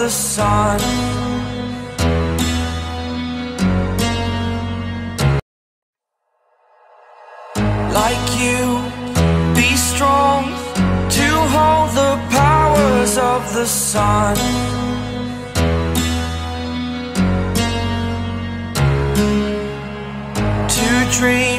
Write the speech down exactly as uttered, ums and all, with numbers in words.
the sun. Like you, be strong to hold the powers of the sun. To dream